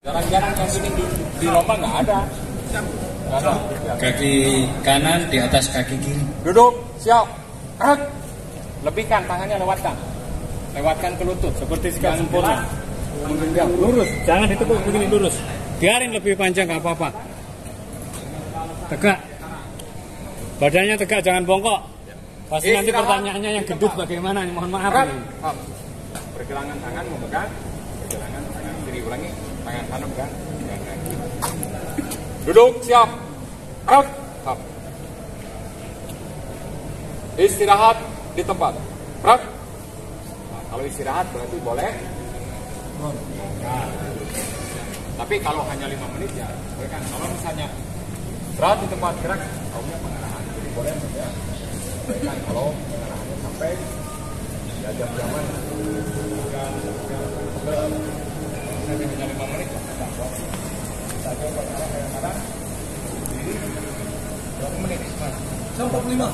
Jarang-jarang yang ini di lomba nggak ada. Kaki kanan di atas kaki kiri. Duduk, siap. Gerak. Lebihkan tangannya, lewatkan. Lewatkan ke lutut seperti sekarang sempurna. Lurus, jangan ditekuk begini, lurus. Biarin lebih panjang nggak apa-apa. Tegak. Badannya tegak, jangan bongkok. Pasti nanti pertanyaannya yang gendut bagaimana? Mohon maaf. Pergelangan tangan memegang. Pergelangan tangan kiri, ulangi. Tangan kanan pegang. Duduk, siap. Gerak. Istirahat di tempat. Gerak. Nah, kalau istirahat berarti boleh. Nah, tapi kalau hanya 5 menit ya, kan kalau misalnya istirahat di tempat gerak, tahunya pengarahan. Jadi boleh ya. Kan kalau pengarahannya sampai ya jam-jaman nanti hanya 5 menit ya. Saja perkara kadang-kadang jadi berapa menit? 45.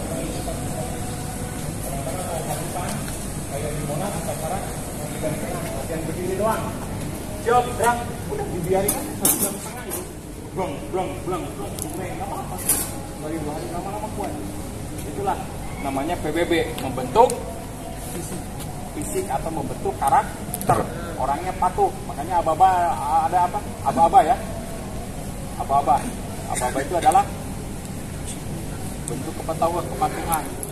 Kayak di Monas, sekarang latihan berdiri doang. Siap, gerak, udah dibiarin kan jam setengah itu. Blong, nggak apa-apa. Dari 2 hari lama-lama kuat. Itulah namanya PBB, membentuk fisik atau membentuk karakter. Orangnya patuh, makanya aba-aba ada apa? Aba-aba ya. Aba-aba itu adalah bentuk kepatuhan.